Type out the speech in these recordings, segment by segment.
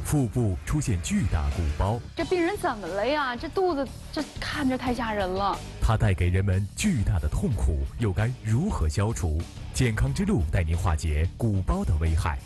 腹部出现巨大鼓包。 这病人怎么了呀？这肚子这看着太吓人了。 它带给人们巨大的痛苦，又该如何消除？健康之路带您化解鼓包的危害。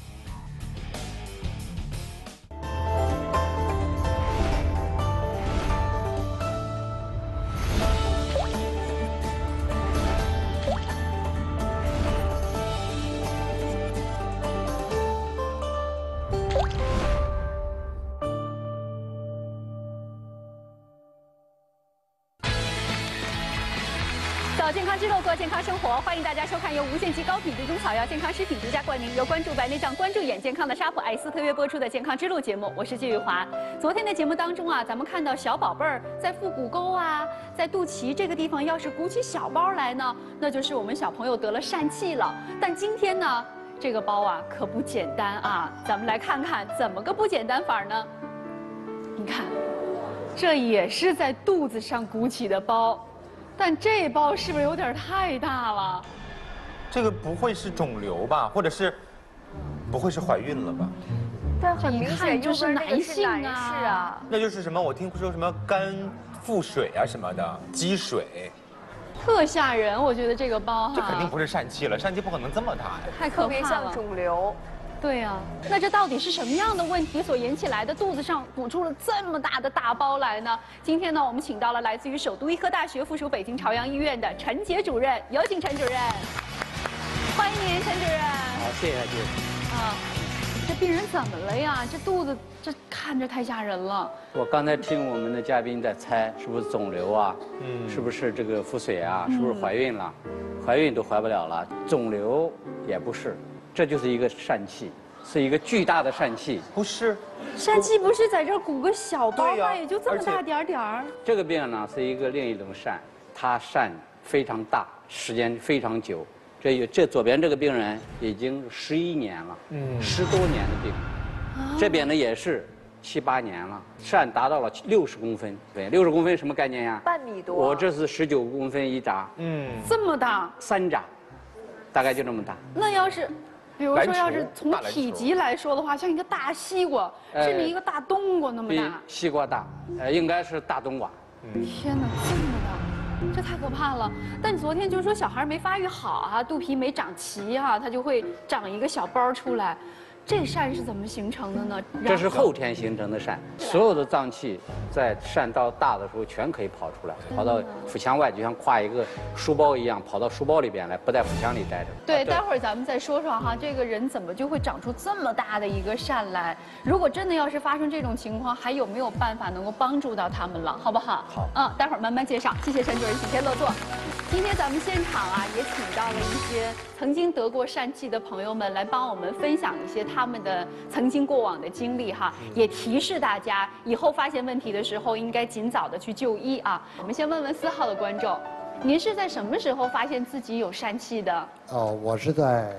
走健康之路，过健康生活，欢迎大家收看由无限期高品质中草药健康食品独家冠名，由关注白内障、关注眼健康的沙普爱思特约播出的《健康之路》节目，我是季玉华。昨天的节目当中啊，咱们看到小宝贝儿在腹股沟啊，在肚脐这个地方，要是鼓起小包来呢，那就是我们小朋友得了疝气了。但今天呢，这个包啊可不简单啊，咱们来看看怎么个不简单法呢？你看，这也是在肚子上鼓起的包。但这包是不是有点太大了？ 这个不会是肿瘤吧？或者是不会是怀孕了吧？ 但很明显就是男性啊。 那就是什么？我听说什么肝腹水啊什么的，积水， 特吓人。我觉得这个包哈， 这肯定不是疝气了，疝气不可能这么大呀， 太可怕了， 特别像肿瘤。 对呀，那这到底是什么样的问题所引起来的？肚子上鼓出了这么大的大包来呢？今天呢，我们请到了来自于首都医科大学附属北京朝阳医院的陈杰主任，有请陈主任。欢迎您，陈主任。 好，谢谢谢谢。 啊，这病人怎么了呀？这肚子这看着太吓人了。 我刚才听我们的嘉宾在猜，是不是肿瘤啊？是不是这个腹水啊？是不是怀孕了？怀孕都怀不了了，肿瘤也不是。这就是一个疝气，是一个巨大的疝气。 不是， 疝气不是在这儿鼓个小包吗？ 呀也就这么大点点儿。 这个病呢是另一种疝，它疝非常大，时间非常久。这左边这个病人已经11年了，10多年的病。这边呢也是7、8年了，疝达到了60公分。对，60公分什么概念呀？ 半米多。 我这是19公分一扎， 这么大 ，3扎，大概就这么大。 那要是。比如说，要是从体积来说的话，像一个大西瓜，甚至一个大冬瓜那么大。 比西瓜大，应该是大冬瓜。 天哪，这么大，这太可怕了！但昨天就是说小孩没发育好啊，肚皮没长齐啊，他就会长一个小包出来。这疝是怎么形成的呢？ 这是后天形成的疝，所有的脏器在疝到大的时候全可以跑出来，跑到腹腔外，就像挎一个书包一样，跑到书包里边来，不在腹腔里待着。 对，待会儿咱们再说说哈，这个人怎么就会长出这么大的一个疝来？如果真的要是发生这种情况，还有没有办法能够帮助到他们了？好不好？ 好。 待会儿慢慢介绍。谢谢陈主任，请先落座。今天咱们现场啊，也请到了一些曾经得过疝气的朋友们来帮我们分享一些他们的曾经过往的经历哈，也提示大家以后发现问题的时候应该尽早的去就医啊。我们先问问4号的观众，您是在什么时候发现自己有疝气的？ 哦，我是在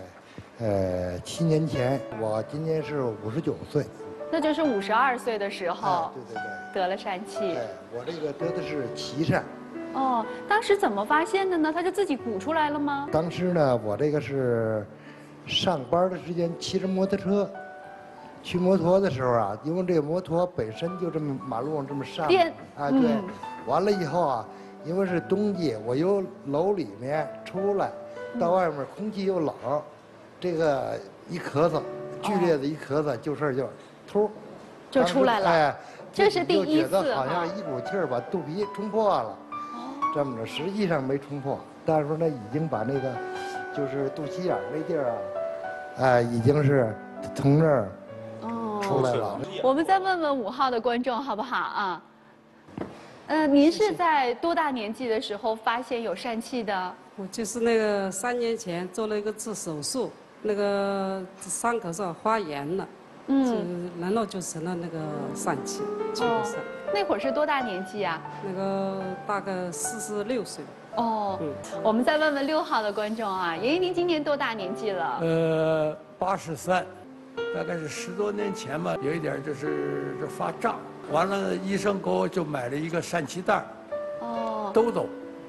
7年前，我今年是59岁， 那就是52岁的时候， 对对对， 得了疝气。 我这个得的是脐疝。 哦，当时怎么发现的呢？他就自己鼓出来了吗？ 当时呢，我这个是上班的时间骑着摩托车，去摩托的时候啊，因为这个摩托本身就这么马路上这么上，啊对，完了以后啊，因为是冬季，我由楼里面出来，到外面空气又冷，这个一咳嗽，剧烈的一咳嗽，就突就出来了。 哎， 这是第一次， 就觉得好像一股气儿把肚皮冲破了。这么着，实际上没冲破，但是说呢，已经把那个，就是肚脐眼那地儿啊，已经是从这儿出来了。 我们再问问5号的观众好不好啊？您是在多大年纪的时候发现有疝气的？ 我就是那个3年前做了一个做手术，那个伤口上发炎了，然后就成了那个疝气，就是那会儿是多大年纪啊？ 那个大概46岁。 哦，我们再问问6号的观众啊，爷爷您今年多大年纪了 ？83，大概是10多年前吧，有一点就是发胀，完了医生给我就买了一个疝气袋，兜，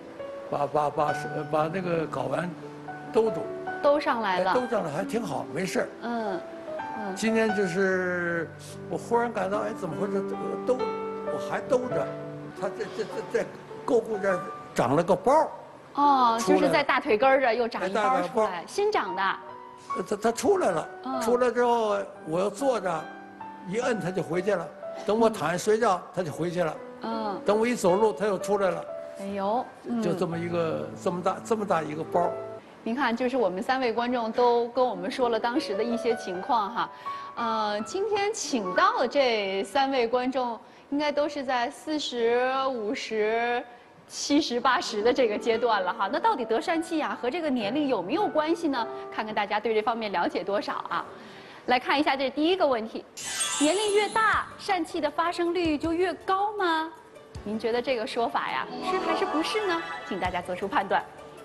把那个睾丸兜上来了， 兜上来还挺好，没事儿。 今年就是我忽然感到，哎，怎么回事？这个我还兜着，它这胯部这儿长了个包。 哦，就是在大腿根儿这又长一包出来，新长的。 它出来了，出来之后我要坐着，一摁它就回去了。等我躺下睡觉，它就回去了。等我一走路，它又出来了。哎呦，就这么一个这么大一个包。 您看，就是我们3位观众都跟我们说了当时的一些情况哈。今天请到的这3位观众，应该都是在40、50、70、80的这个阶段了哈。那到底得疝气呀和这个年龄有没有关系呢？看看大家对这方面了解多少啊。来看一下这第一个问题：年龄越大，疝气的发生率就越高吗？您觉得这个说法呀，是还是不是呢？请大家做出判断。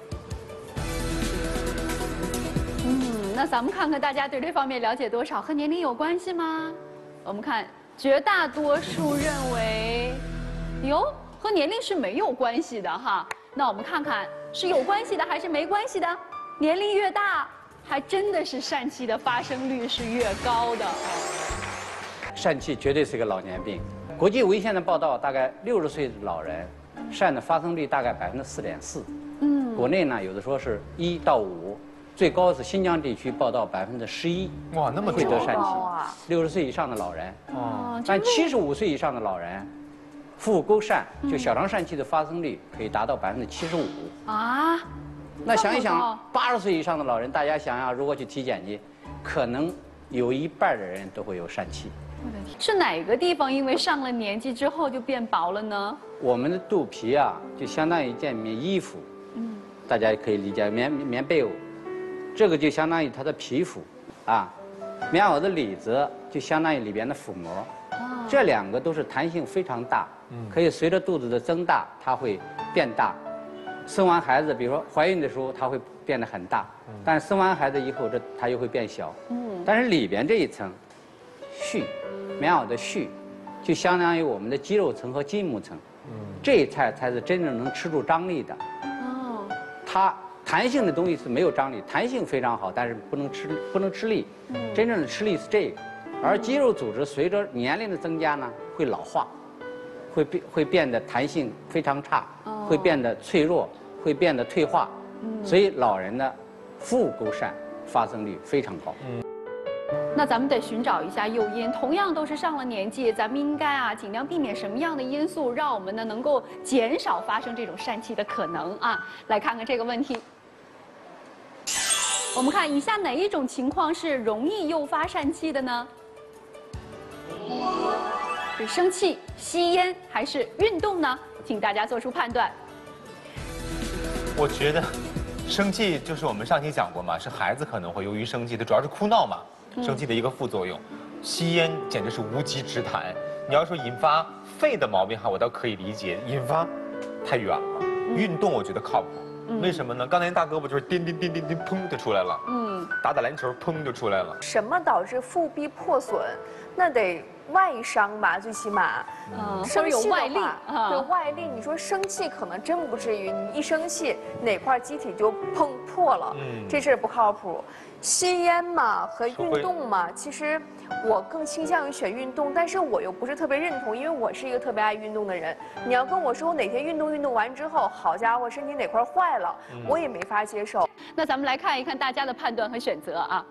那咱们看看大家对这方面了解多少，和年龄有关系吗？我们看绝大多数认为，哟，和年龄是没有关系的哈。那我们看看是有关系的还是没关系的？年龄越大，还真的是疝气的发生率是越高的。 疝气绝对是个老年病。国际文献的报道，大概60岁的老人，疝的发生率大概4.4%。国内呢有的说是1到5，最高是新疆地区报道11%。 哇，那么会得疝气。60岁以上的老人，但75岁以上的老人，腹沟疝就小肠疝气的发生率可以达到75%。啊，那想一想，80岁以上的老人，大家想想，如果去体检去，可能有1半的人都会有疝气。 是哪个地方因为上了年纪之后就变薄了呢？ 我们的肚皮啊，就相当于一件棉衣服，大家可以理解棉被窝，这个就相当于它的皮肤，啊，棉袄的里子就相当于里边的腹膜，这2个都是弹性非常大，可以随着肚子的增大，它会变大。生完孩子，比如说怀孕的时候，它会变得很大，但生完孩子以后，它又会变小。但是里边这一层絮，棉袄的絮，就相当于我们的肌肉层和筋膜层，这一块才是真正能吃住张力的。它弹性的东西是没有张力，弹性非常好，但是不能吃力。真正的吃力是这个，而肌肉组织随着年龄的增加呢，会老化，会变得弹性非常差，会变得脆弱，会变得退化。所以老人的腹沟疝发生率非常高。 那咱们得寻找一下诱因，同样都是上了年纪，咱们应该尽量避免什么样的因素，让我们呢能够减少发生这种疝气的可能啊？来看看这个问题。我们看以下哪一种情况是容易诱发疝气的呢？是生气、吸烟还是运动呢？请大家做出判断。 我觉得，生气就是我们上期讲过嘛，是孩子可能会由于生气，它主要是哭闹嘛。生气的一个副作用，吸烟简直是无稽之谈。你要说引发肺的毛病哈，我倒可以理解，引发太远了。运动我觉得靠谱，为什么呢？刚才大胳膊就是叮叮叮叮叮，砰就出来了。打篮球砰就出来了。 什么导致腹壁破损？那得外伤吧，最起码。生气有外力，对外力。你说生气可能真不至于，你一生气哪块机体就砰破了，这事儿不靠谱。吸烟嘛和运动嘛，其实我更倾向于选运动，但是我又不是特别认同，因为我是一个特别爱运动的人。你要跟我说我哪天运动完之后，好家伙，身体哪块坏了，我也没法接受。 那咱们来看一看大家的判断和选择啊。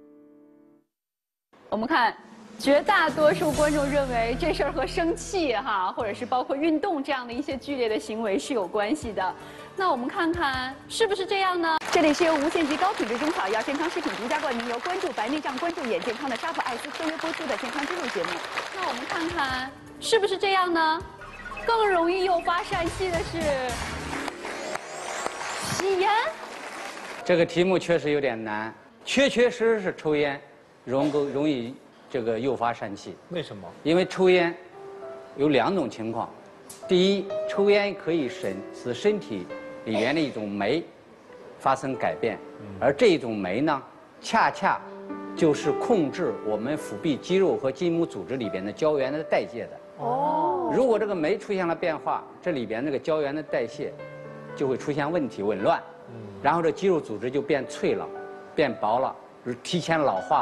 我们看，绝大多数观众认为这事儿和生气哈，或者是包括运动这样的一些剧烈的行为是有关系的。那我们看看是不是这样呢？这里是由无限极高品质中草药健康食品独家冠名，由关注白内障、关注眼健康的沙普爱思特约播出的健康之路节目。那我们看看是不是这样呢？更容易诱发疝气的是吸烟。 这个题目确实有点难，确实是抽烟容易这个诱发疝气。 为什么？ 因为抽烟有2种情况，第一，抽烟可以使身体里面的一种酶发生改变，而这种酶呢，恰恰就是控制我们腹壁肌肉和筋膜组织里边的胶原的代谢的。如果这个酶出现了变化，这里边这个胶原的代谢就会出现问题，紊乱，然后这肌肉组织就变脆了，变薄了，提前老化了，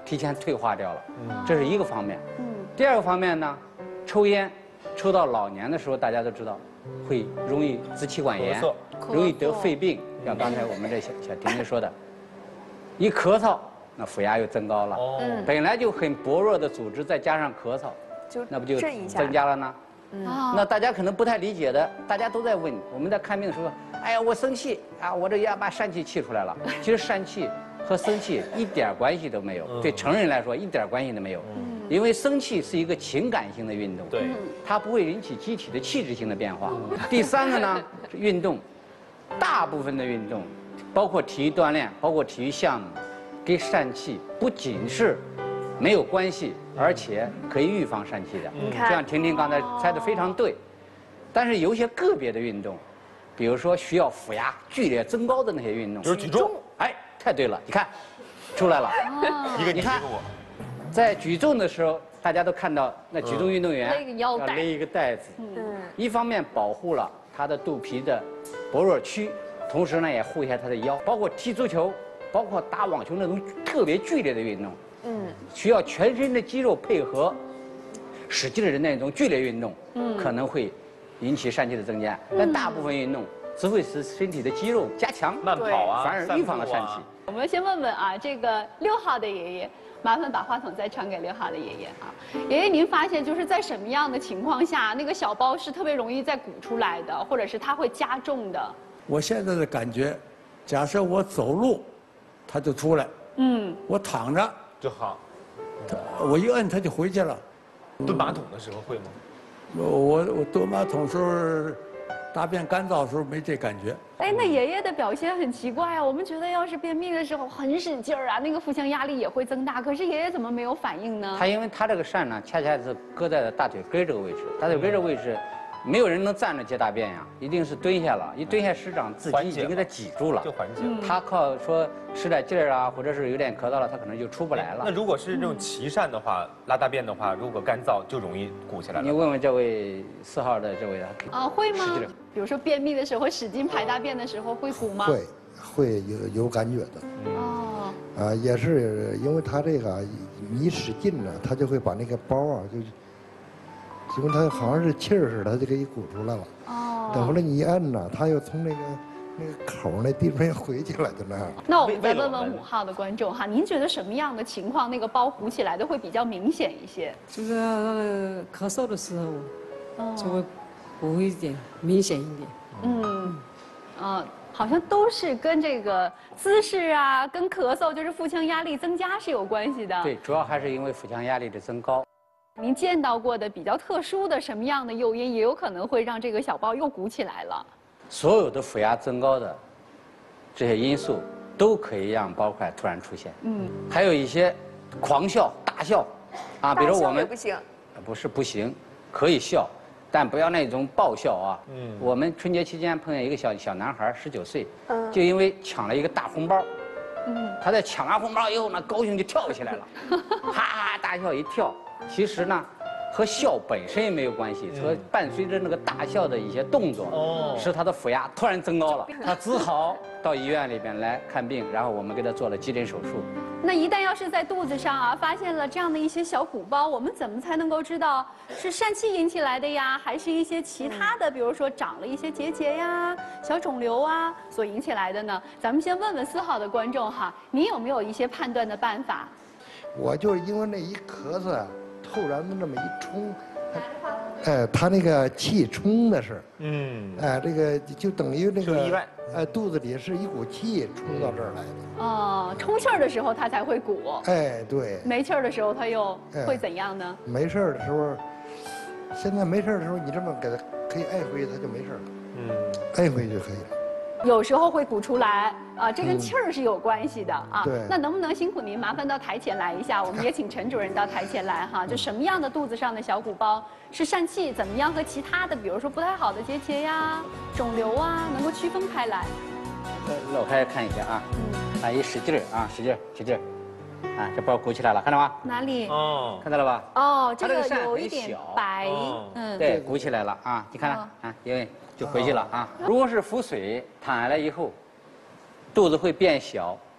提前退化掉了。这是一个方面。第二个方面呢，抽烟，抽到老年的时候，大家都知道，会容易支气管炎，容易得肺病。像刚才我们这小婷婷说的，一咳嗽，那腹压又增高了。本来就很薄弱的组织，再加上咳嗽，那不就增加了呢？那大家可能不太理解的，大家都在问，我们在看病的时候，哎呀，我生气啊，我这要把疝气气出来了。其实疝气和生气一点关系都没有，对成人来说一点关系都没有，因为生气是一个情感性的运动，对，它不会引起机体的气质性的变化。第三个呢，是运动，大部分的运动，包括体育锻炼，包括体育项目，跟疝气不仅是没有关系，而且可以预防疝气的。就像婷婷刚才猜的非常对，但是有一些个别的运动，比如说需要腹压剧烈增高的那些运动， 比如举重。 哎，太对了，你看，出来了， 一个你一个我。 在举重的时候，大家都看到那举重运动员勒个腰带， 要勒一个带子，一方面保护了他的肚皮的薄弱区，同时呢也护一下他的腰。包括踢足球，包括打网球那种特别剧烈的运动。需要全身的肌肉配合，使劲的那种剧烈运动，可能会引起疝气的增加。但大部分运动只会使身体的肌肉加强， 慢跑啊， 反而预防了疝气。 我们先问问啊，这个6号的爷爷，麻烦把话筒再传给6号的爷爷啊。爷爷，您发现就是在什么样的情况下，那个小包是特别容易再鼓出来的，或者是它会加重的？ 我现在的感觉，假设我走路，它就出来；我躺着。 就好， 我一摁它就回去了。 蹲马桶的时候会吗？ 我蹲马桶时候，大便干燥的时候没这感觉。 哎，那爷爷的表现很奇怪啊！我们觉得要是便秘的时候很使劲儿啊，那个腹腔压力也会增大。可是爷爷怎么没有反应呢？ 因为他这个疝呢，恰恰是搁在大腿根这个位置。大腿根这个位置，没有人能站着接大便呀，一定是蹲下了。一蹲下，师长自己已经给他挤住了， 就缓解了。 他靠说使点劲儿啊，或者是有点咳嗽了，他可能就出不来了。 那如果是这种脐疝的话，拉大便的话，如果干燥就容易鼓起来了。 你问问这位4号的这位啊， 会吗？比如说便秘的时候使劲排大便的时候会鼓吗？ 会有感觉的。也是因为他这个你使劲呢，他就会把那个包啊因为它好像是气儿似的，它就给你鼓出来了。等会儿你一摁呢，它又从那个口那地方又回去了，就那样。 那我们再问问5号的观众哈，您觉得什么样的情况那个包鼓起来的会比较明显一些？ 就是咳嗽的时候，就会鼓一点，明显一点。 好像都是跟这个姿势啊，跟咳嗽，就是腹腔压力增加是有关系的。 对，主要还是因为腹腔压力的增高。 您见到过的比较特殊的什么样的诱因，也有可能会让这个小包又鼓起来了？ 所有的腹压增高的这些因素，都可以让包块突然出现。还有一些狂笑、大笑，比如我们不行， 不是不行，可以笑，但不要那种爆笑啊。我们春节期间碰见一个小男孩，19岁，就因为抢了一个大红包，他在抢完红包以后呢，高兴就跳起来了，哈哈大笑一跳。其实呢，和笑本身也没有关系，和伴随着那个大笑的一些动作，使他的腹压突然增高了，他只好到医院里边来看病，然后我们给他做了急诊手术。 那一旦要是在肚子上啊，发现了这样的一些小鼓包，我们怎么才能够知道是疝气引起来的呀，还是一些其他的，比如说长了一些结节呀、小肿瘤啊所引起来的呢？咱们先问问4号的观众哈，您有没有一些判断的办法？ 我就是因为那一咳嗽啊，突然的那么一冲，他那个气冲的是，这个就等于那个意外， 肚子里是一股气冲到这儿来的。 充气儿的时候它才会鼓。 对。 没气儿的时候它又会怎样呢？ 没事儿的时候，现在没事儿的时候，你这么给它可以按回去，它就没事了。按回去就可以了。 有时候会鼓出来这跟气儿是有关系的对。 那能不能辛苦您麻烦到台前来一下？我们也请陈主任到台前来哈。就什么样的肚子上的小鼓包是疝气？怎么样和其他的，比如说不太好的结节呀、肿瘤啊，能够区分开来？ 老开看一下啊。一使劲儿使劲儿，使劲儿。这包鼓起来了，看到吗？ 哪里？ 看到了吧？ 这个有一点白。 对，鼓起来了啊！你看因为就回去了啊。如果是腹水躺下来以后，肚子会变小，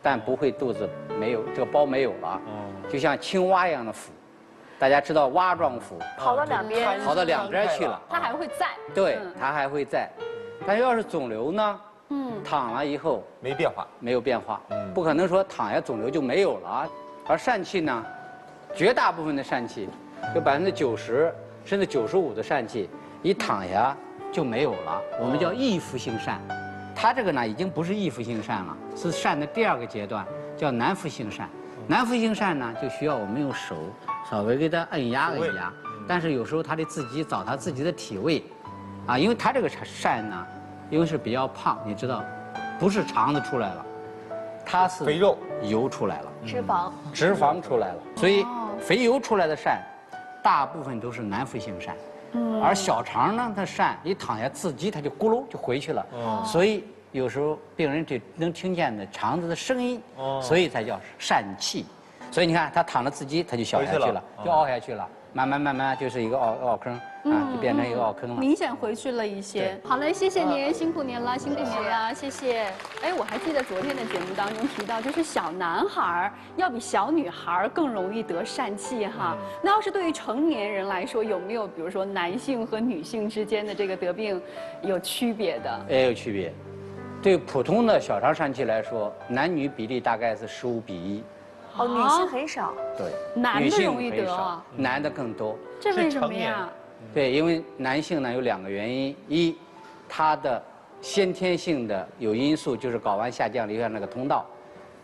但不会肚子没有这个包没有了，就像青蛙一样的腹。大家知道蛙状腹， 跑到两边， 跑到两边去了， 它还会在。 对，它还会在。但要是肿瘤呢？躺了以后没变化， 没有变化，不可能说躺下肿瘤就没有了。而疝气呢，绝大部分的疝气，有90%甚至95%的疝气，一躺下就没有了。我们叫易服性疝，它这个呢已经不是易服性疝了，是疝的第2个阶段，叫难服性疝。难服性疝呢，就需要我们用手稍微给它按压，但是有时候它得自己找它自己的体位，啊，因为它这个疝呢，因为是比较胖，你知道，不是肠子出来了，它是肥肉油出来了， 脂肪出来了，所以肥油出来的疝，大部分都是难服性疝，而小肠呢，它疝一躺下自己它就咕噜就回去了，所以有时候病人就能听见的肠子的声音，所以才叫疝气。所以你看，他躺着自己，他就消下去了，就凹下去了，慢慢就是一个凹坑啊，就变成一个凹坑了， 明显回去了一些。好嘞，谢谢您，辛苦您了，辛苦您了，谢谢。哎，我还记得昨天的节目当中提到，就是小男孩要比小女孩更容易得疝气哈。那要是对于成年人来说，有没有比如说男性和女性之间的这个得病有区别的？ 也有区别。对普通的小肠疝气来说，男女比例大概是15比1。 哦，女性很少。 对， 男的容易得啊， 男的更多。 这为什么呀？ 对，因为男性呢有2个原因：一，他的先天性的有因素就是睾丸下降留下那个通道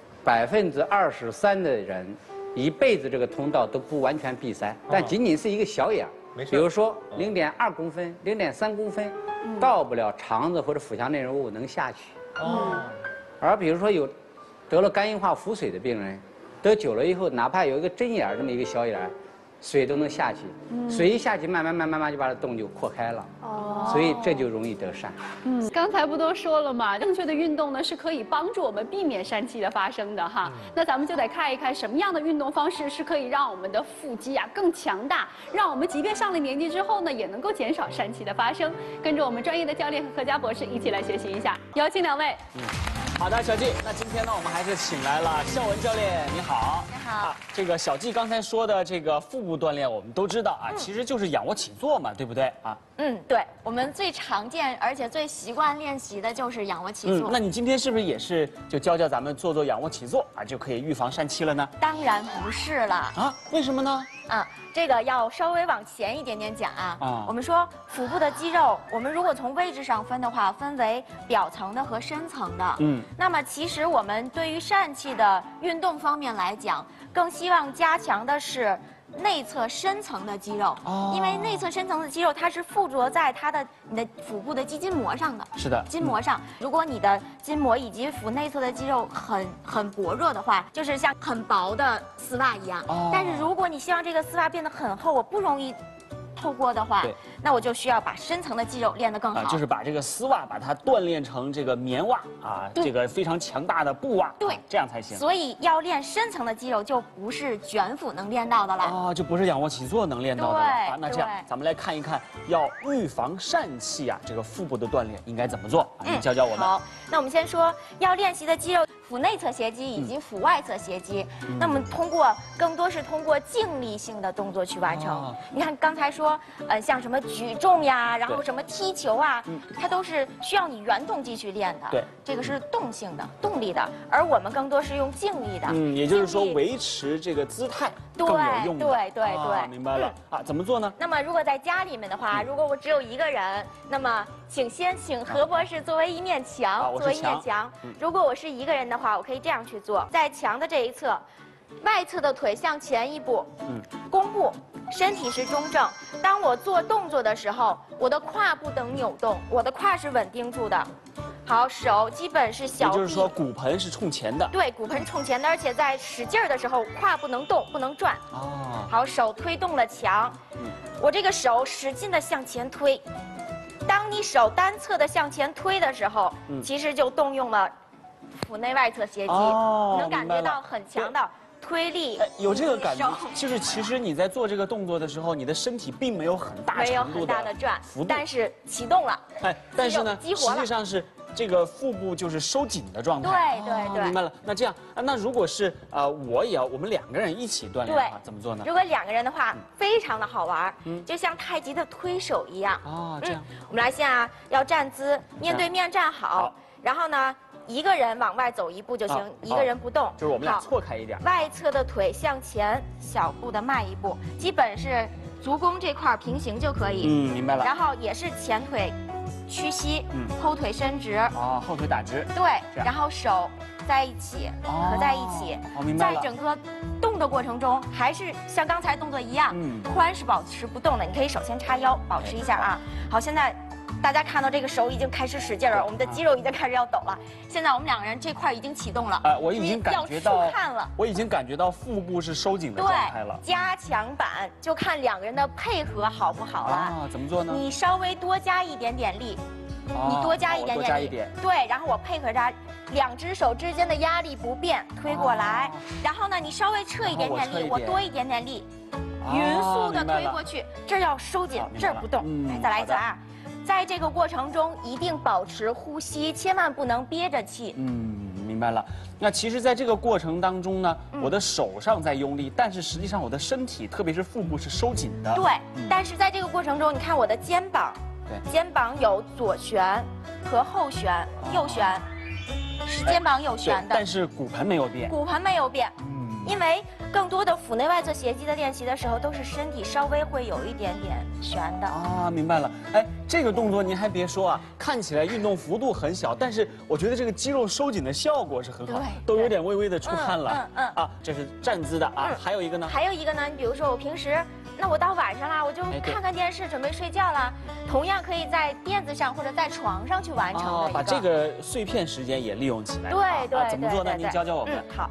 ，23%的人一辈子这个通道都不完全闭塞，但仅仅是一个小眼儿，比如说0.2公分、0.3公分，到不了肠子或者腹腔内容物能下去。而比如说有得了肝硬化腹水的病人，得久了以后，哪怕有一个针眼儿这么一个小眼儿，水都能下去，水一下去，慢慢就把它洞就扩开了，所以这就容易得疝。 刚才不都说了嘛，正确的运动呢是可以帮助我们避免疝气的发生的哈。那咱们就得看一看什么样的运动方式是可以让我们的腹肌啊更强大，让我们即便上了年纪之后呢，也能够减少疝气的发生。跟着我们专业的教练和何佳博士一起来学习一下，有请2位。 好的，小季，那今天呢，我们还是请来了孝文教练，你好。 你好。 这个小季刚才说的这个腹部锻炼，我们都知道啊，其实就是仰卧起坐嘛，对不对啊？ 对，我们最常见而且最习惯练习的就是仰卧起坐。 那你今天是不是也是就教咱们做仰卧起坐啊，就可以预防疝气了呢？ 当然不是了啊，为什么呢？ 这个要稍微往前一点点讲啊。我们说腹部的肌肉，我们如果从位置上分的话，分为表层的和深层的。那么其实我们对于疝气的运动方面来讲，更希望加强的是内侧深层的肌肉，因为内侧深层的肌肉它是附着在你的腹部的肌筋膜上的。 是的， 筋膜上，如果你的筋膜以及腹内侧的肌肉很薄弱的话，就是像很薄的丝袜一样。但是如果你希望这个丝袜变得很厚，我不容易透过的话，那我就需要把深层的肌肉练得更好， 就是把这个丝袜把它锻炼成这个棉袜啊，这个非常强大的布袜， 对， 这样才行。 所以要练深层的肌肉，就不是卷腹能练到的了就不是仰卧起坐能练到的了。 对， 那这样咱们来看一看，要预防疝气啊，这个腹部的锻炼应该怎么做？你教教我们。 好，那我们先说要练习的肌肉。腹内侧斜肌以及腹外侧斜肌，那么更多是通过静力性的动作去完成。你看刚才说，像什么举重呀，然后什么踢球啊，它都是需要你原动机去练的。 对， 这个是动性的、动力的，而我们更多是用静力的。 也就是说维持这个姿态更有用的。 对， 明白了怎么做呢？ 那么如果在家里面的话，如果我只有一个人，那么请何博士作为一面墙，如果我是一个人的话，我可以这样去做，在墙的这一侧，外侧的腿向前一步，弓步，身体是中正。当我做动作的时候，我的胯不能扭动，我的胯是稳定住的。好，手基本是小臂， 也就是说骨盆是冲前的。 对，骨盆冲前的，而且在使劲儿的时候，胯不能动，不能转。好，手推动了墙，我这个手使劲的向前推。当你手单侧的向前推的时候，其实就动用了腹内外侧斜肌，能感觉到很强的推力。 有这个感觉，就是其实你在做这个动作的时候，你的身体并没有很大程度的转，但是启动了。 但是呢，实际上是这个腹部就是收紧的状态。 对， 明白了。那这样，那如果是我们2个人一起锻炼的话，怎么做呢？ 如果2个人的话，非常的好玩，就像太极的推手一样。 这样。 我们来先要站姿，面对面站好，然后呢，一个人往外走1步就行，一个人不动。 就是我们俩错开一点。 外侧的腿向前小步的迈1步，基本是足弓这块平行就可以。 明白了。 然后也是前腿屈膝，后腿伸直。 后腿打直。 对，然后手在一起，合在一起。 明白了。 在整个动的过程中，还是像刚才动作一样，髋是保持不动的。你可以首先叉腰，保持一下啊。好，现在大家看到这个手已经开始使劲了，我们的肌肉已经开始要抖了。现在我们2个人这块已经启动了。 我已经感觉到出汗了。我已经感觉到腹部是收紧的状态了。 加强版就看2个人的配合好不好了。 怎么做呢？ 你稍微多加一点点力。你多加一点点力，对，然后我配合着2只手之间的压力不变，推过来，然后呢，你稍微撤一点点力，我多一点点力，匀速的推过去，这儿要收紧，这儿不动，再来一次啊！在这个过程中一定保持呼吸，千万不能憋着气。 明白了。那其实，在这个过程当中呢，我的手上在用力，但是实际上我的身体，特别是腹部是收紧的。 对，但是在这个过程中，你看我的肩膀。肩膀有左旋和后旋，右旋是肩膀有旋的， 但是骨盆没有变。 骨盆没有变，因为更多的腹内外侧斜肌的练习的时候，都是身体稍微会有一点点旋的。 明白了。这个动作您还别说啊，看起来运动幅度很小，但是我觉得这个肌肉收紧的效果是很好，都有点微微的出汗了。这是站姿的啊。还有一个呢？ 还有一个呢，你比如说我平时。那我到晚上啦，我就看看电视，准备睡觉啦。同样可以在垫子上或者在床上去完成的。 把这个碎片时间也利用起来。 对， 怎么做呢？您教教我们。 好。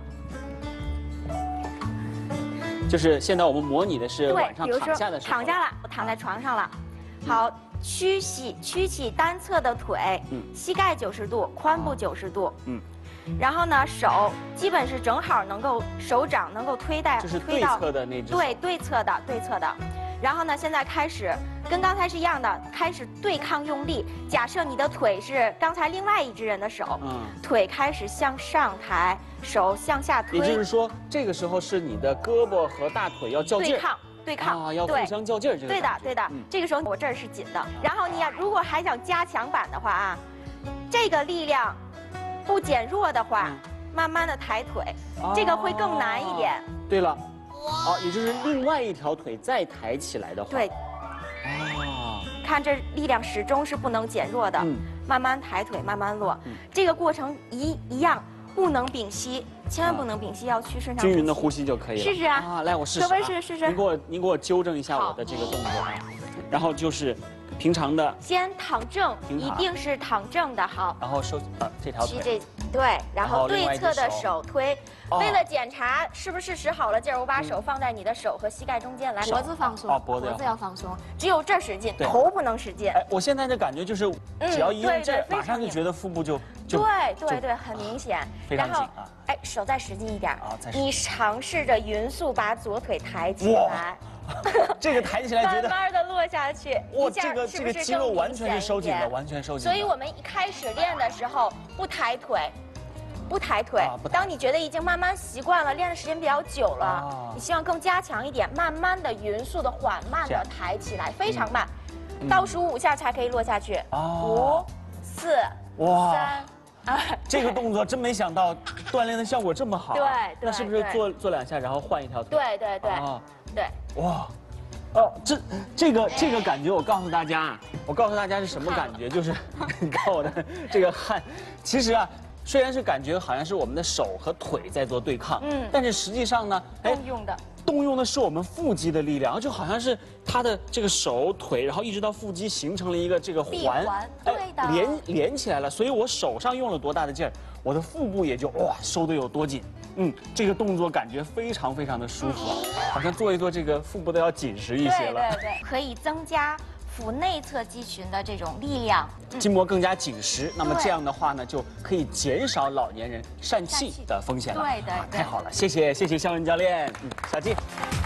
就是现在我们模拟的是晚上躺下的时候。 躺下了，我躺在床上了。好，屈起单侧的腿，膝盖90度，髋部90度。然后呢，手基本是正好能够手掌能够推到对侧的那只。 对，对侧的。然后呢，现在开始跟刚才是一样的，开始对抗用力。假设你的腿是刚才另外一只人的手，腿开始向上抬，手向下推。 也就是说，这个时候是你的胳膊和大腿要较劲。 对抗要互相较劲儿。 对的。这个时候我这儿是紧的。然后你如果还想加强版的话啊，这个力量。不减弱的话，慢慢的抬腿，这个会更难一点。 对了，也就是另外一条腿再抬起来的话， 对，看这力量始终是不能减弱的，慢慢抬腿，慢慢落，这个过程一样，不能屏息，千万不能屏息，要去顺畅均匀的呼吸就可以了。 试试啊， 来我试试。 可不试试。 您给我纠正一下我的这个动作啊，然后就是。平常的， 先躺正，一定是躺正的好。 然后收这条腿， 对，然后对侧的手推。为了检查是不是使好了劲儿，我把手放在你的手和膝盖中间来，脖子放松，脖子要放松，只有这使劲，头不能使劲。 我现在的感觉就是，只要一用劲儿，马上就觉得腹部就对，很明显。 非常紧啊！ 手再使劲一点，你尝试着匀速把左腿抬起来。 这个抬起来，觉得慢慢的落下去， 哇，这个肌肉完全是收紧的，完全收紧。 所以我们一开始练的时候不抬腿，当你觉得已经慢慢习惯了，练的时间比较久了，你希望更加强一点，慢慢的匀速的缓慢的抬起来，非常慢，倒数5下才可以落下去。5、4、3。 这个动作真没想到，锻炼的效果这么好。 对， 那是不是做2下，然后换一条腿？ 对。 哇，这个感觉，我告诉大家是什么感觉？就是你看我的这个汗，其实啊，虽然是感觉好像是我们的手和腿在做对抗，但是实际上呢，动用的是我们腹肌的力量，就好像是他的这个手腿，然后一直到腹肌形成了一个这个环，连起来了。所以我手上用了多大的劲儿，我的腹部也就收得有多紧。这个动作感觉非常非常的舒服，好像做一做这个腹部都要紧实一些了。 对，可以增加腹内侧肌群的这种力量， 筋膜更加紧实。那么这样的话呢，就可以减少老年人疝气的风险了。 对， 太好了，谢谢肖文教练，小季。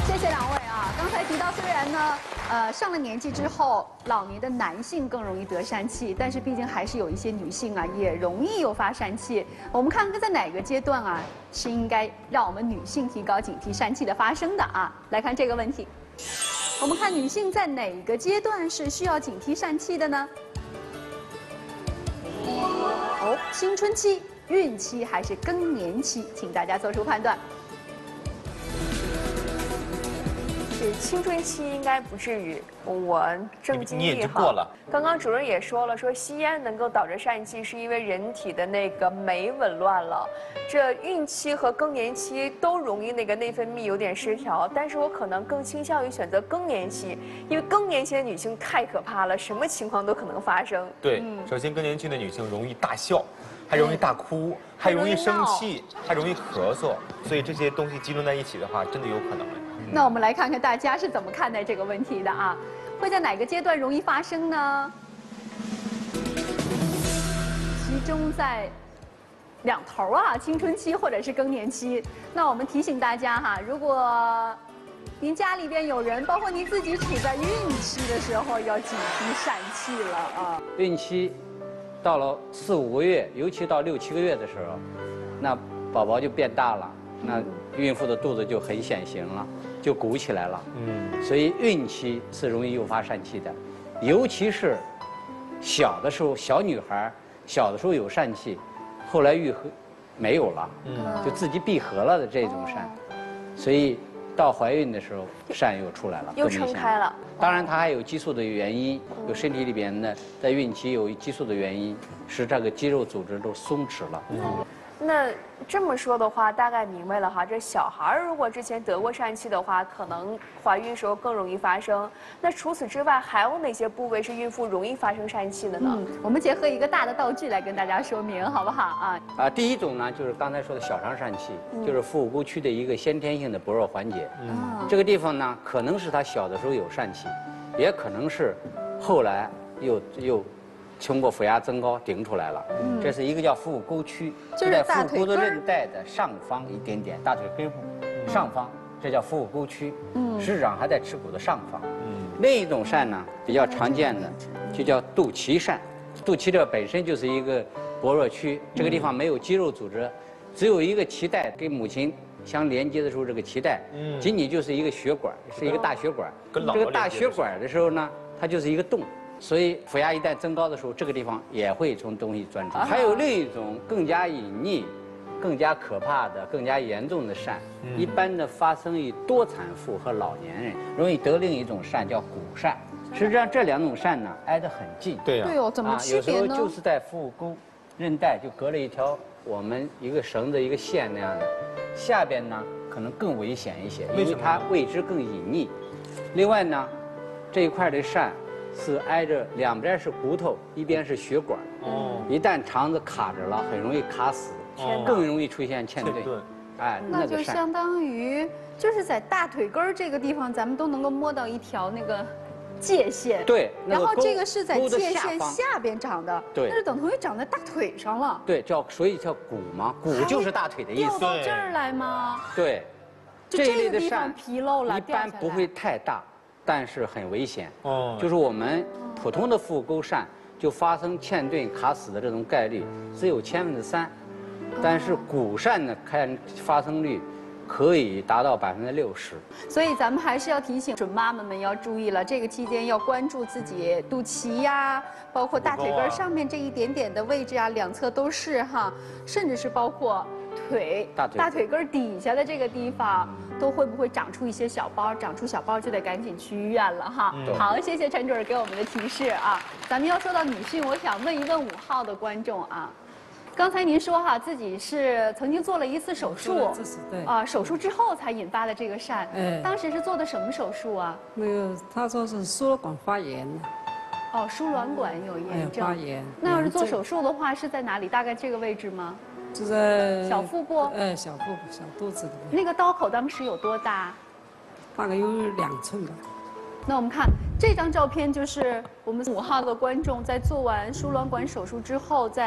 谢谢两位啊！刚才提到，虽然呢，上了年纪之后，老年的男性更容易得疝气，但是毕竟还是有一些女性啊，也容易诱发疝气。我们看看在哪个阶段啊，是应该让我们女性提高警惕疝气的发生的啊？来看这个问题，我们看女性在哪个阶段是需要警惕疝气的呢？哦，青春期、孕期还是更年期？请大家做出判断。 是青春期应该不至于，我正经历你已经过了。 刚刚主任也说了，说吸烟能够导致疝气，是因为人体的那个酶紊乱了。这孕期和更年期都容易那个内分泌有点失调，但是我可能更倾向于选择更年期，因为更年期的女性太可怕了，什么情况都可能发生。 对，首先更年期的女性容易大笑，还容易大哭，还容易生气，还容易咳嗽，所以这些东西集中在一起的话，真的有可能。 那我们来看看大家是怎么看待这个问题的啊？会在哪个阶段容易发生呢？集中在两头啊，青春期或者是更年期。那我们提醒大家哈，如果您家里边有人，包括您自己处在孕期的时候，要警惕疝气了啊。 孕期到了4、5个月，尤其到6、7个月的时候，那宝宝就变大了，那孕妇的肚子就很显形了。就鼓起来了，所以孕期是容易诱发疝气的，尤其是小的时候，小女孩小的时候有疝气，后来愈合没有了，就自己闭合了的这种疝，所以到怀孕的时候疝又出来了， 又撑开了。 当然，它还有激素的原因，有身体里边的在孕期有激素的原因，使这个肌肉组织都松弛了。 那这么说的话，大概明白了哈。这小孩如果之前得过疝气的话，可能怀孕时候更容易发生。那除此之外，还有哪些部位是孕妇容易发生疝气的呢？ 我们结合一个大的道具来跟大家说明，好不好啊？ 第一种呢，就是刚才说的小肠疝气，就是腹股沟区的一个先天性的薄弱环节。这个地方呢，可能是他小的时候有疝气，也可能是后来又通过腹压增高顶出来了，这是一个叫腹股沟区，就在腹股沟的韧带的上方一点点，大腿根部上方，这叫腹股沟区，实际上还在耻骨的上方。另一种疝呢，比较常见的就叫肚脐疝，肚脐这本身就是一个薄弱区，这个地方没有肌肉组织，只有一个脐带跟母亲相连接的时候，这个脐带仅仅就是一个血管，是一个大血管。这个大血管的时候呢，它就是一个洞。所以腹压一旦增高的时候，这个地方也会从东西钻出。还有另一种更加隐匿、更加可怕的、更加严重的疝，一般的发生于多产妇和老年人，容易得另一种疝叫骨疝。实际上这两种疝呢挨得很近。 对呀。 对哦，怎么区别呢？ 有时候就是在腹股沟韧带就隔了一条我们一个绳子一个线那样的，下边呢可能更危险一些，因为它位置更隐匿。另外呢，这一块的疝是挨着两边是骨头，一边是血管。一旦肠子卡着了，很容易卡死，更容易出现嵌顿。哎， 那就相当于就是在大腿根儿这个地方，咱们都能够摸到一条那个界限。 对。 然后这个是在界限下边长的， 对， 那就等同于长在大腿上了。 对，所以叫骨嘛，骨就是大腿的意思。 掉到这儿来吗？ 对。 这一类的疝纰漏了， 一般不会太大。但是很危险，就是我们普通的腹股沟疝就发生嵌顿卡死的这种概率只有3%，但是骨疝呢，发生率可以达到60%。 所以咱们还是要提醒准妈妈们要注意了，这个期间要关注自己肚脐呀，包括大腿根上面这一点点的位置啊，两侧都是哈，甚至是包括大腿根底下的这个地方，都会不会长出一些小包？长出小包就得赶紧去医院了哈。好，谢谢陈主任给我们的提示啊。咱们要说到女性，我想问一问5号的观众啊，刚才您说哈，自己是曾经做了一次手术， 对手术之后才引发的这个疝。当时是做的什么手术啊？ 那个他说是输卵管发炎。 输卵管有炎症。 发炎。 那要是做手术的话，是在哪里？大概这个位置吗？ 就在小腹部。 小腹部、小肚子里面。 那个刀口当时有多大？ 大概有2寸吧。 那我们看这张照片，就是我们5号的观众在做完输卵管手术之后，在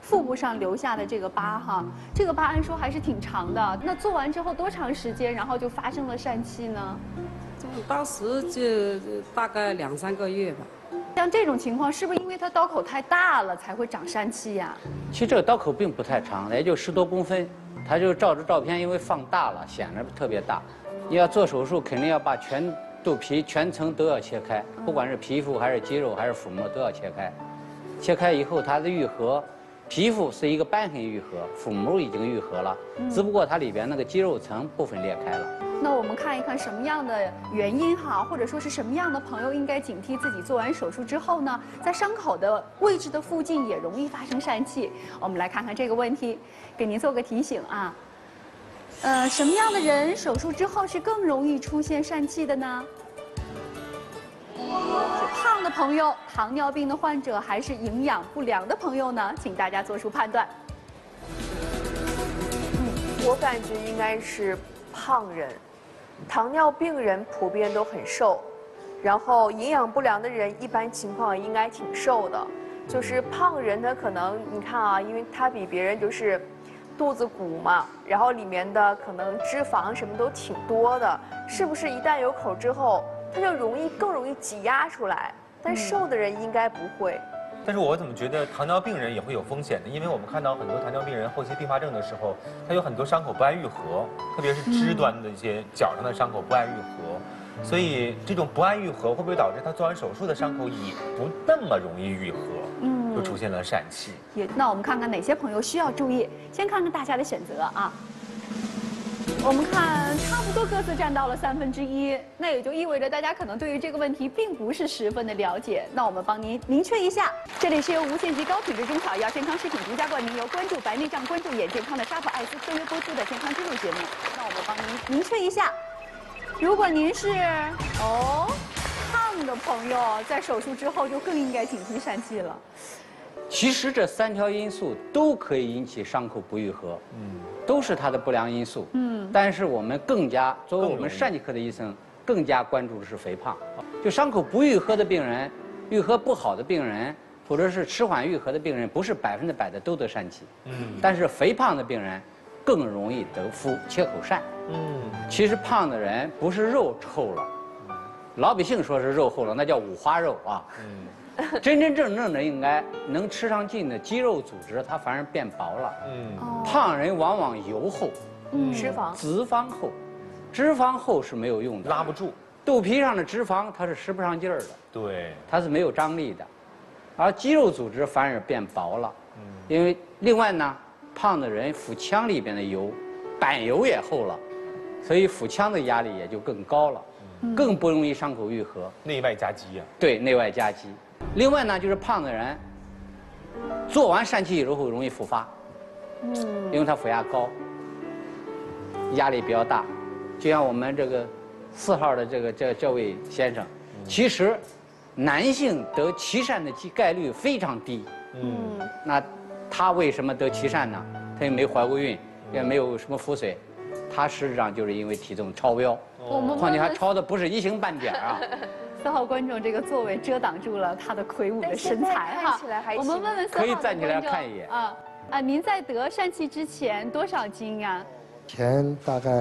腹部上留下的这个疤哈，这个疤按说还是挺长的。那做完之后多长时间，然后就发生了疝气呢？ 当时就大概2、3个月吧。 像这种情况，是不是因为它刀口太大了才会长疝气呀？ 其实这个刀口并不太长，也就10多公分，它就照着照片，因为放大了，显得特别大。你要做手术，肯定要把全肚皮全层都要切开，不管是皮肤还是肌肉还是腹膜都要切开。切开以后，它的愈合，皮肤是一个瘢痕愈合，腹膜已经愈合了，只不过它里边那个肌肉层部分裂开了。 那我们看一看什么样的原因哈，或者说是什么样的朋友应该警惕自己做完手术之后呢，在伤口的位置的附近也容易发生疝气。我们来看看这个问题，给您做个提醒啊。什么样的人手术之后是更容易出现疝气的呢？是胖的朋友、糖尿病的患者，还是营养不良的朋友呢？请大家做出判断。 我感觉应该是胖人，糖尿病人普遍都很瘦，然后营养不良的人一般情况应该挺瘦的。就是胖人他可能你看啊，因为他比别人就是肚子鼓嘛，然后里面的可能脂肪什么都挺多的，是不是一旦有口之后，它就更容易挤压出来？但瘦的人应该不会。 但是我怎么觉得糖尿病人也会有风险呢？因为我们看到很多糖尿病人后期并发症的时候，他有很多伤口不爱愈合，特别是肢端的一些脚上的伤口不爱愈合，所以这种不爱愈合会不会导致他做完手术的伤口也不那么容易愈合？就出现了疝气。 那我们看看哪些朋友需要注意。先看看大家的选择啊。我们看差不多各自占到了1/3，那也就意味着大家可能对于这个问题并不是十分的了解。那我们帮您明确一下，这里是由无限极高品质中草药健康食品独家冠名，由关注白内障、关注眼健康的沙普爱思特约播出的健康之路节目。那我们帮您明确一下，如果您是胖的朋友，在手术之后就更应该警惕疝气了。 其实这3条因素都可以引起伤口不愈合，都是它的不良因素。但是我们作为我们疝气科的医生，更加关注的是肥胖。就伤口不愈合的病人，愈合不好的病人，或者是迟缓愈合的病人，不是100%的都得疝气。但是肥胖的病人更容易得腹切口疝。其实胖的人不是肉厚了，老百姓说是肉厚了，那叫五花肉啊。真真正正的应该能吃上劲的肌肉组织，它反而变薄了。胖人往往油厚，脂肪厚，脂肪厚是没有用的， 拉不住。 肚皮上的脂肪它是使不上劲儿的， 对， 它是没有张力的，而肌肉组织反而变薄了。因为另外呢，胖的人腹腔里边的油，板油也厚了，所以腹腔的压力也就更高了，更不容易伤口愈合。 内外夹击呀。 对，内外夹击。另外呢，就是胖的人做完疝气以后容易复发，因为他腹压高，压力比较大。就像我们这个4号的这位先生，其实男性得脐疝的概率非常低。那他为什么得脐疝呢？他也没怀过孕，也没有什么腹水，他实际上就是因为体重超标，况且还超的不是一星半点啊。 4号观众这个座位遮挡住了他的魁梧的身材哈。我们问问4号的观众， 可以站起来看一眼啊，您在得疝气之前多少斤呀？ 前大概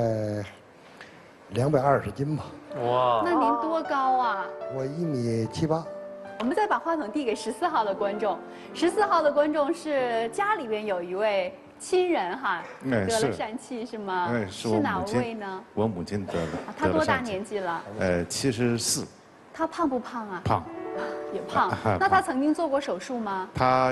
220斤吧。 哇！那您多高啊？ 我1.78米。 我们再把话筒递给14号的观众。14号的观众是家里边有一位亲人哈，得了疝气是吗？ 是哪位呢？ 我母亲得了。 她多大年纪了 ？74。 她胖不胖啊？ 胖。 也胖。那她曾经做过手术吗？ 她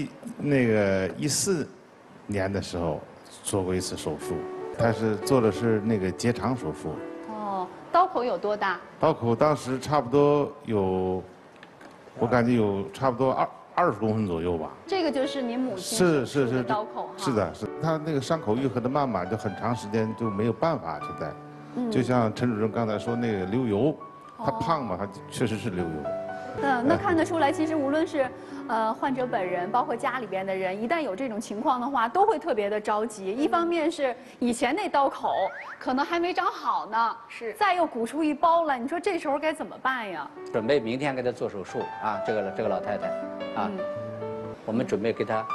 14年的时候做过一次手术，她做的是那个结肠手术。 刀口有多大？ 刀口当时差不多有，我感觉有差不多20公分左右吧。 这个就是您母亲是刀口哈。 是的，她那个伤口愈合的慢慢，就很长时间就没有办法现在。就像陈主任刚才说那个流油，她胖嘛，她确实是流油。 那看得出来，其实无论是患者本人，包括家里边的人，一旦有这种情况的话，都会特别的着急。一方面是以前那刀口可能还没长好呢，再又鼓出一包来，你说这时候该怎么办呀？ 准备明天给她做手术啊，这个老太太啊，我们准备给她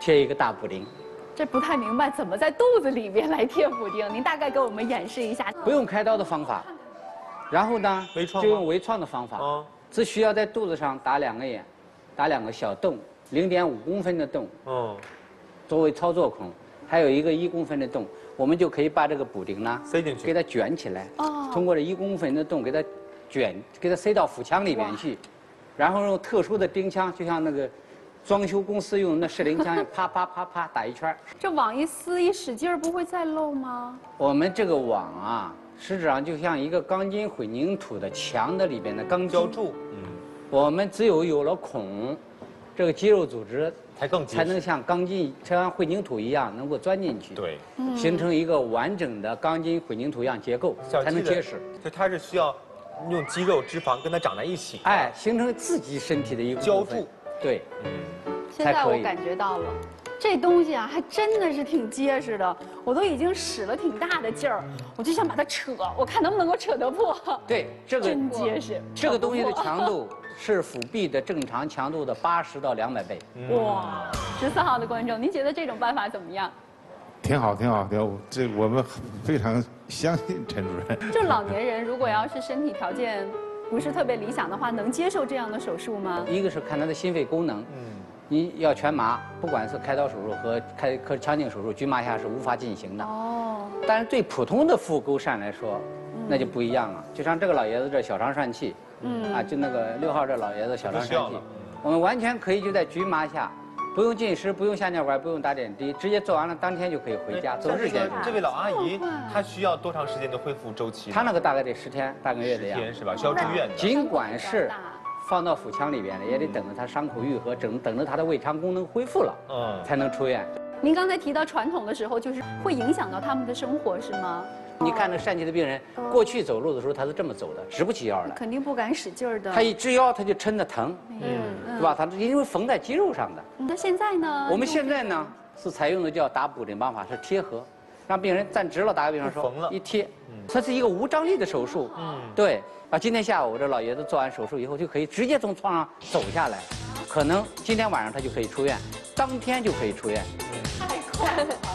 贴一个大补丁。 这不太明白怎么在肚子里边来贴补丁，您大概给我们演示一下。 不用开刀的方法，然后呢，就用微创的方法，只需要在肚子上打2个眼，打2个小洞，0.5公分的洞，作为操作孔，还有一个1公分的洞，我们就可以把这个补丁呢塞进去， 给它卷起来，通过这1公分的洞给它卷，给它塞到腹腔里面去，然后用特殊的钉枪，就像那个装修公司用的那士林枪，啪啪啪啪打一圈。 这网一撕一使劲儿，不会再漏吗？ 我们这个网啊，实质上就像一个钢筋混凝土的墙的里边的钢胶柱。 我们只有了孔，这个肌肉组织才能像钢筋、像混凝土一样能够钻进去。 对， 形成一个完整的钢筋混凝土样结构，才能结实。 就它是需要用肌肉、脂肪跟它长在一起， 哎，形成自己身体的一个胶柱。 对， 现在我感觉到了，这东西啊，还真的是挺结实的。我都已经使了挺大的劲儿，我就想把它扯，我看能不能够扯得破。 对，这个真结实。 这个东西的强度是腹壁的正常强度的80到200倍。 哇！14号的观众，您觉得这种办法怎么样？ 挺好，挺好，挺好。这我们非常相信陈主任。 就老年人，如果要是身体条件不是特别理想的话，能接受这样的手术吗？ 一个是看他的心肺功能，你要全麻，不管是开刀手术和腔镜手术，局麻下是无法进行的。但是对普通的腹沟疝来说，那就不一样了。就像这个老爷子这小肠疝气，就那个6号这老爷子小肠疝气，我们完全可以就在局麻下。不用进食，不用下尿管，不用打点滴，直接做完了当天就可以回家，走日间。 这位老阿姨，她需要多长时间的恢复周期？ 她那个大概得10天、半个月的样。 10天是吧？需要住院的。 尽管是放到腹腔里边的，也得等着她伤口愈合，等着她的胃肠功能恢复了，才能出院。 您刚才提到传统的时候，就是会影响到他们的生活，是吗？ 你看那疝气的病人，过去走路的时候他是这么走的，直不起腰来。 肯定不敢使劲儿的。 他一直腰他就抻着疼，对吧？他因为缝在肌肉上的。 那现在呢？ 我们现在呢是采用的叫打补丁方法，是贴合，让病人站直了。打个比方说，一贴，它是一个无张力的手术。对。啊，今天下午这老爷子做完手术以后就可以直接从床上走下来，可能今天晚上他就可以出院，当天就可以出院。 太快了。